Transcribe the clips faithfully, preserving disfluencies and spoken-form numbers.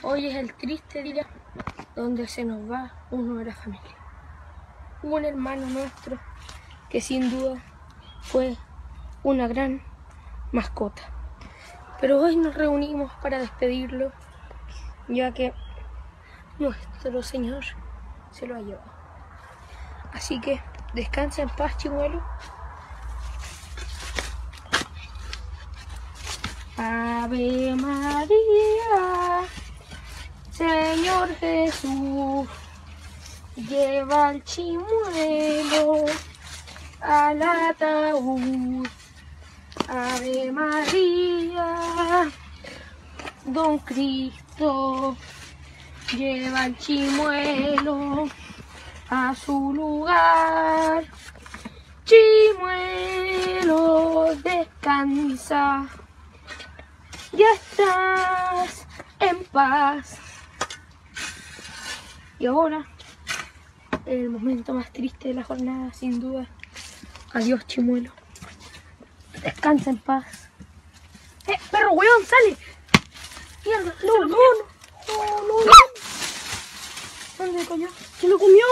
Hoy es el triste día donde se nos va uno de la familia. Un hermano nuestro que sin duda fue una gran mascota. Pero hoy nos reunimos para despedirlo, ya que nuestro Señor se lo ha llevado. Así que descansa en paz, Chimuelo. Ave María, Señor Jesús, lleva al chimuelo al ataúd. Ave María, Don Cristo, lleva al chimuelo a su lugar. Chimuelo, descansa, ya estás en paz. Y ahora, el momento más triste de la jornada, sin duda. Adiós, Chimuelo. Descansa en paz. ¡Eh, perro, weón, sale! ¡Mierda! ¡No, no, no! ¡No, no, no! ¿Dónde se comió? ¡Se lo comió!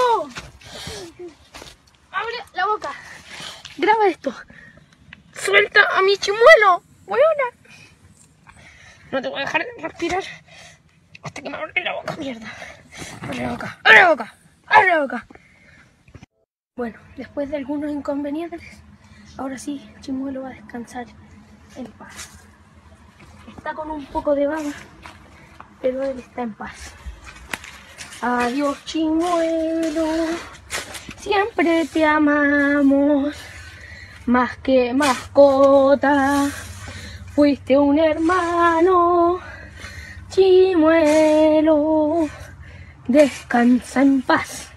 ¡Abre la boca! Graba esto. ¡Suelta a mi chimuelo! ¡Weona! No te voy a dejar respirar hasta que me abra la boca, mierda. Abre la boca, abre la boca, abre la boca. Bueno, después de algunos inconvenientes, ahora sí, Chimuelo va a descansar en paz. Está con un poco de baba, pero él está en paz. Adiós, Chimuelo, siempre te amamos, más que mascota. Fuiste un hermano, Chimuelo, descansa en paz.